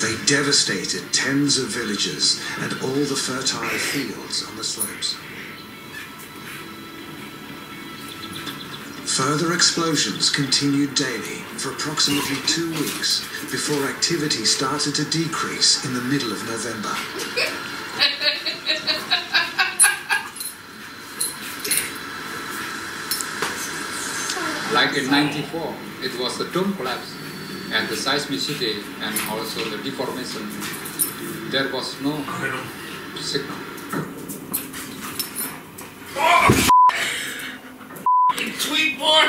They devastated tens of villages and all the fertile fields on the slopes. Further explosions continued daily for approximately 2 weeks before activity started to decrease in the middle of November. Like in '94, it was the dome collapse and the seismicity and also the deformation. There was no signal. Tweet boy!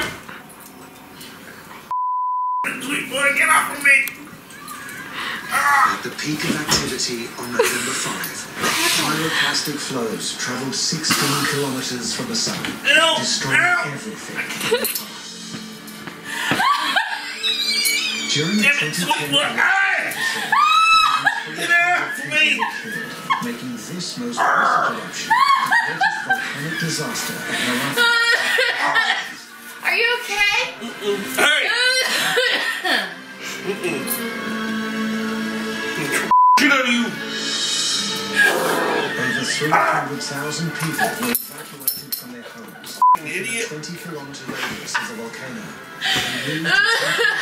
Tweet boy, get off of me! At the peak of activity on November 5, pyroclastic flows travelled 16 kilometres from the sun, destroying everything in their path. During the 2010 making this most recent eruption the greatest volcanic disaster ever. Are you okay? Hey! Shit out of you! Over 300,000 people were evacuated from their homes. Idiot! 20-kilometre radius of the volcano. And moved to